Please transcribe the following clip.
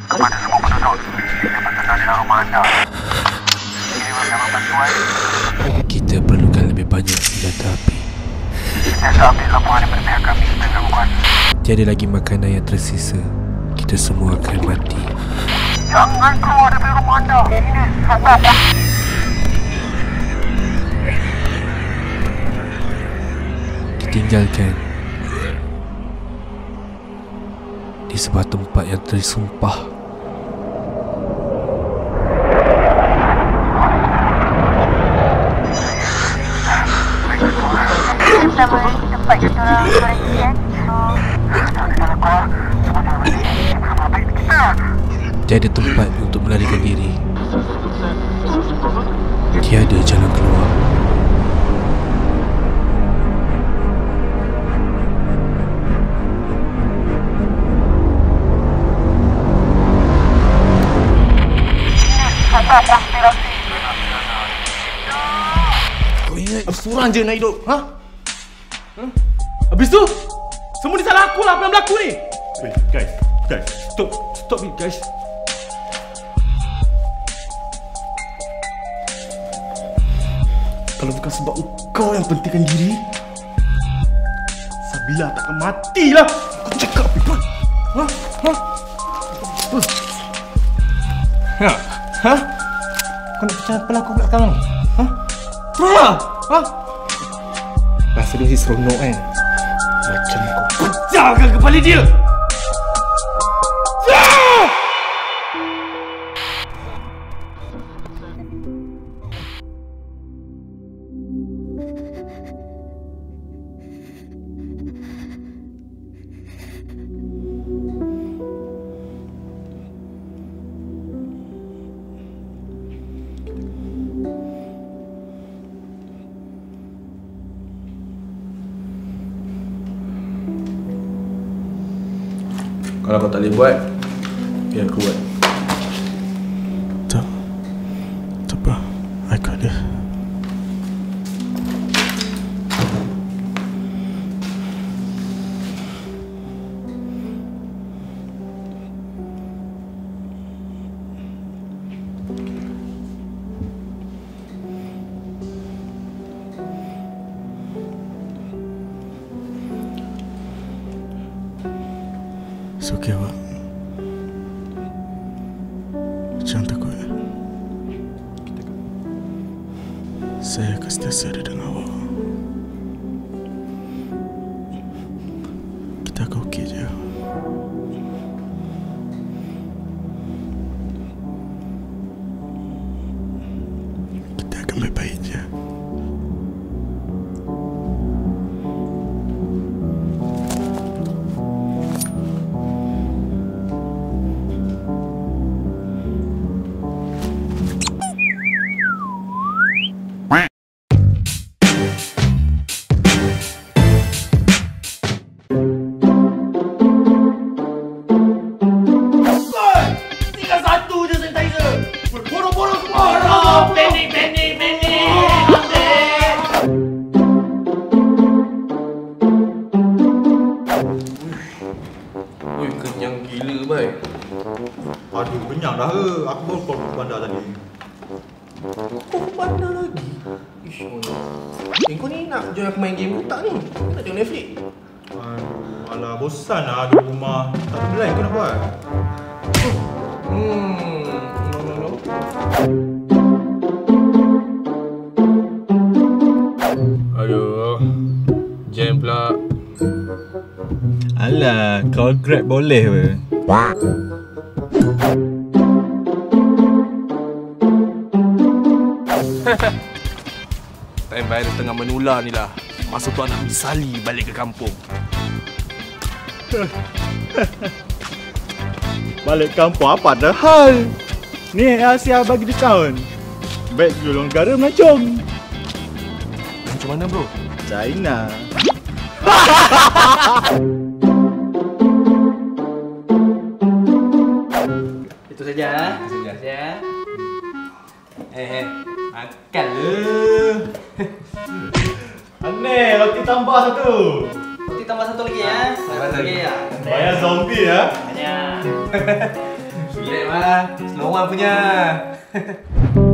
kepada semua penduduk yang berkenal dengan rumah anda. Kirimkan bantuan. Kita perlukan lebih banyak senjata api. Sentiasa ambil laporan daripada pihak kami dan lakukan. Tiada lagi makanan yang tersisa. Kita semua akan mati. Jangan keluar dari rumah anda. Ini sebab ditinggalkan di sebuah tempat yang tersumpah. sama tempat kita orang berhentian. Tiada tempat untuk melarikan diri. Tiada jalan keluar. Kau ingat seorang je nak hidup, ha? Habis tu, semua ni salah aku lah apa yang berlaku ni. Wait, guys, stop it guys. Kalau bukan sebab kau yang pentingkan diri, Bila takkan matilah. Aku cakap apa? Ha? Kau nak percaya apa aku pula sekarang? Rasa dia mesti seronok kan? Macam kau pecahkan kepala dia! Kalau kau tak boleh buat, biar aku buat. Tak apa, I got this. It's okay, Wak. Jangan takut. Saya akan sentiasa ada dengan awak. Kita akan okey je. Kita akan baik-baik je. Ui, kenyang gila, baik. Aduh, kenyang dah ke? Aku baru keluar ke bandar tadi. Kau ke bandar lagi? Ish, kau ni nak join aku main game tak ni? Kau nak tengok Netflix? Alah, bosan lah duduk rumah. Tak ada lain kau nak buat? No. Aduh, jam pula. Alah, kau grab boleh ke? Time virus tengah menular ni lah. Masa tu anak misali balik ke kampung. Balik kampung apa dah hal? Ni Asia bagi diskaun. Baik julung negara melancong. Macam mana bro? China. Itu saja. Makan le. Aneh, roti tambah satu. Roti tambah satu lagi ya. Satu lagi ya. Bayar zombie ya. Banyak. Relax mah, slow one punya.